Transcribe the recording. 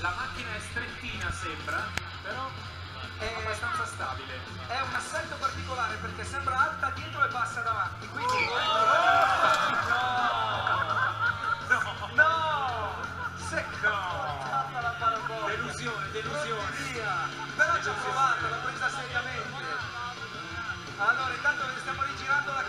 La macchina è strettina, sembra, però è abbastanza stabile. È un assetto particolare perché sembra alta dietro e bassa davanti, quindi... Delusione. Però ci ha provato, l'ha presa seriamente. Allora, intanto stiamo rigirando la